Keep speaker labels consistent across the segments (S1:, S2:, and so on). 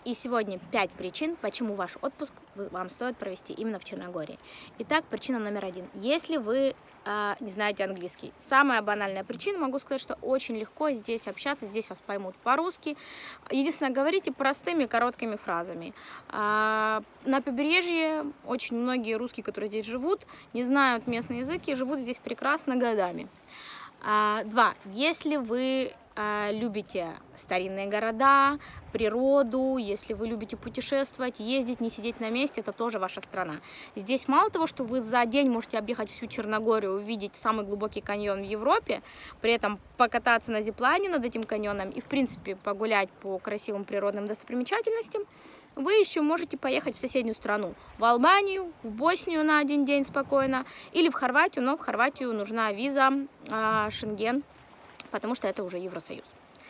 S1: И сегодня 5 причин, почему ваш отпуск вам стоит провести именно в Черногории. Итак, причина номер 1. Если вы не знаете английский. Самая банальная причина, могу сказать, что очень легко здесь общаться, здесь вас поймут по-русски. Единственное, говорите простыми короткими фразами. На побережье очень многие русские, которые здесь живут, не знают местный язык и живут здесь прекрасно годами. 2. Если вы любите старинные города, природу, если вы любите путешествовать, ездить, не сидеть на месте, это тоже ваша страна. Здесь мало того, что вы за день можете объехать всю Черногорию, увидеть самый глубокий каньон в Европе, при этом покататься на зиплайне над этим каньоном и, в принципе, погулять по красивым природным достопримечательностям, вы еще можете поехать в соседнюю страну, в Албанию, в Боснию на один день спокойно, или в Хорватию, но в Хорватию нужна виза, Шенген, потому что это уже Евросоюз.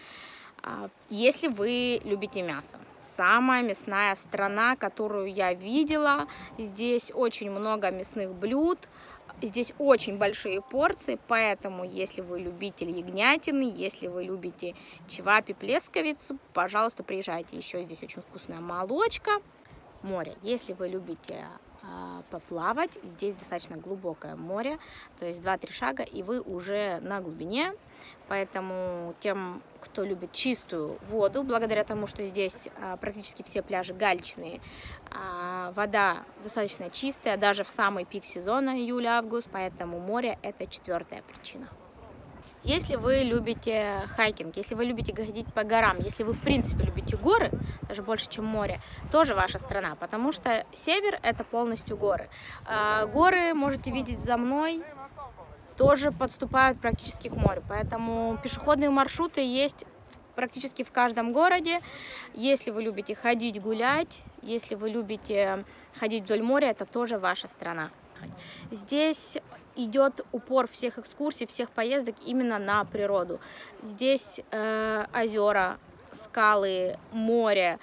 S1: Если вы любите мясо, самая мясная страна, которую я видела, здесь очень много мясных блюд, здесь очень большие порции, поэтому если вы любитель ягнятины, если вы любите чевапи, плесковицу, пожалуйста, приезжайте. Еще здесь очень вкусная молочка, море. Если вы любите поплавать, здесь достаточно глубокое море, то есть 2-3 шага, и вы уже на глубине. Поэтому тем, кто любит чистую воду, благодаря тому, что здесь практически все пляжи галечные, вода достаточно чистая, даже в самый пик сезона, июль-август, поэтому море – это 4-я причина. Если вы любите хайкинг, если вы любите ходить по горам, если вы в принципе любите горы, даже больше, чем море, тоже ваша страна, потому что север – это полностью горы. Горы можете видеть за мной, тоже подступают практически к морю, поэтому пешеходные маршруты есть практически в каждом городе. Если вы любите ходить, гулять, если вы любите ходить вдоль моря, это тоже ваша страна. Здесь идет упор всех экскурсий, всех поездок именно на природу. Здесь озера, скалы, море,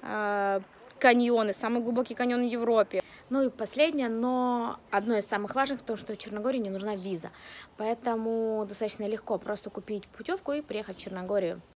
S1: каньоны, самый глубокий каньон в Европе. Ну и последнее, но одно из самых важных, то, что в Черногории не нужна виза. Поэтому достаточно легко просто купить путевку и приехать в Черногорию.